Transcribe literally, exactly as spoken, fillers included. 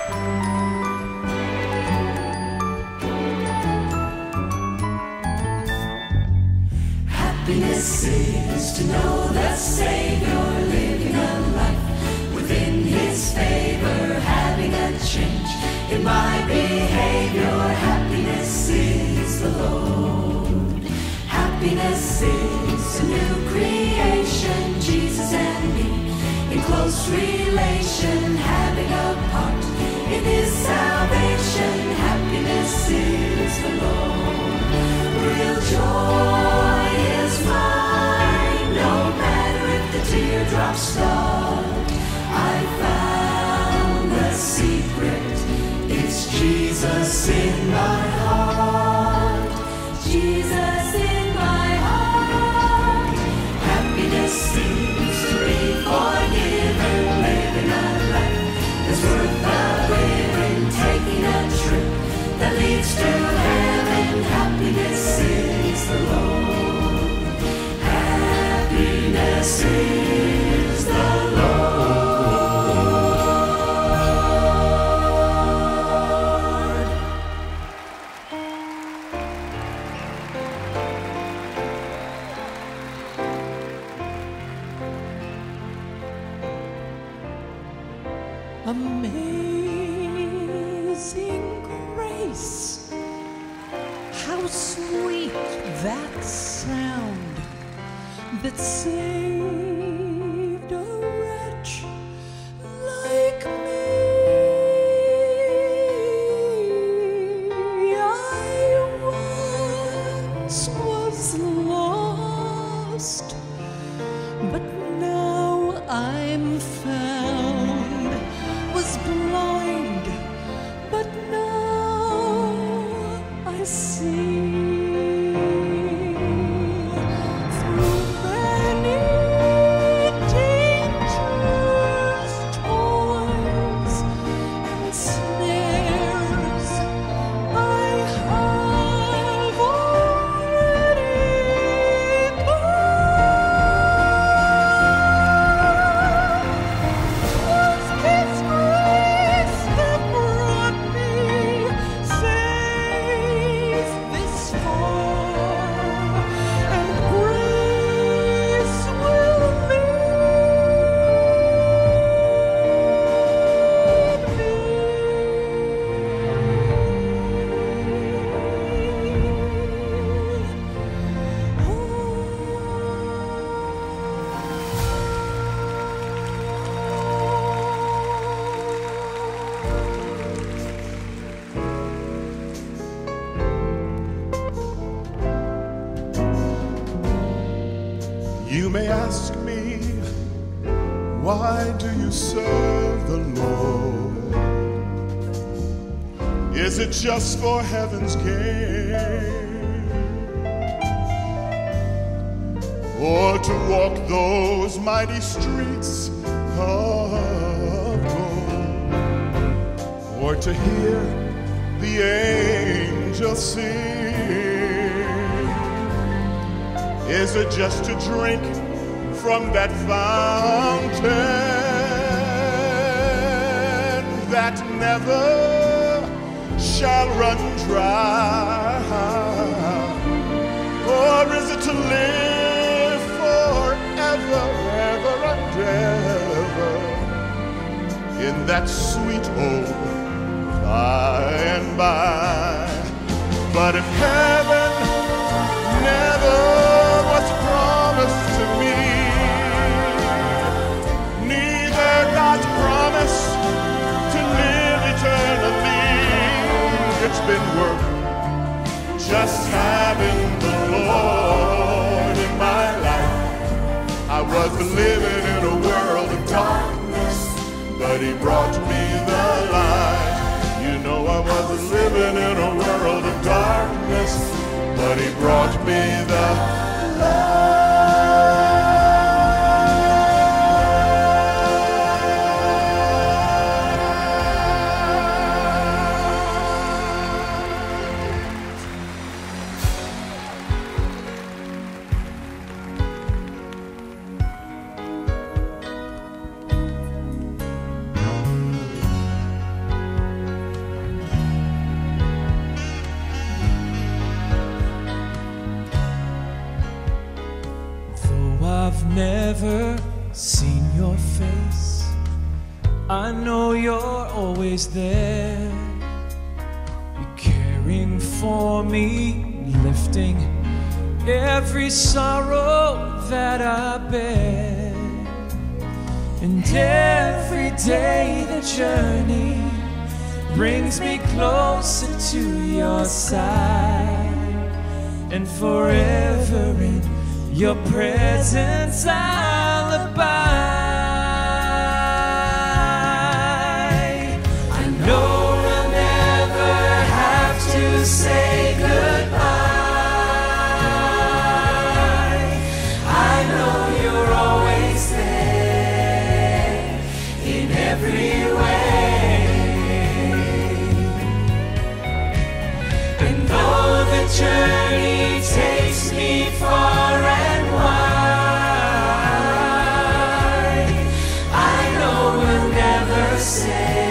Happiness is to know the Savior, living a life within His favor, having a change in my behavior. Happiness is the Lord. Happiness is a new creation, Jesus and me in close relation, having a part in His salvation. Happiness is the Lord. Real joy is mine, no matter if the teardrops start. I found the secret, it's Jesus in my heart. Jesus in my heart. Happiness seems to be forgiven, living a life that's worth the living, taking a trip that leads to heaven. Happiness is the Lord. Happiness is the Lord. Amazing grace, how sweet that sound that saved a wretch like me. I once was lost, but now I'm found, was blind, but now I see. Through many dangers, toils, and snares, I have already gone. 'Twas His grace that brought me safe this far, and grace will You may ask me, why do you serve the Lord? Is it just for heaven's gain, or to walk those mighty streets of gold, or to hear the angels sing? Is it just to drink from that fountain that never shall run dry? Or is it to live forever, ever and ever in that sweet old by and by? But if heaven never was promised to me, neither God's promise to live eternally, it's been worth just having the Lord in my life. I was living in a world of darkness, but He brought me the light. You know I was living in a world of darkness, but He brought me the light. never seen your face, I know you're always there. You're caring for me, lifting every sorrow that I bear. And every day the journey brings me closer to your side, and forever in your presence I'll abide. I know we'll never have to say goodbye. I know you're always there in every way. And though the journey takes me far and wide, I know we'll never say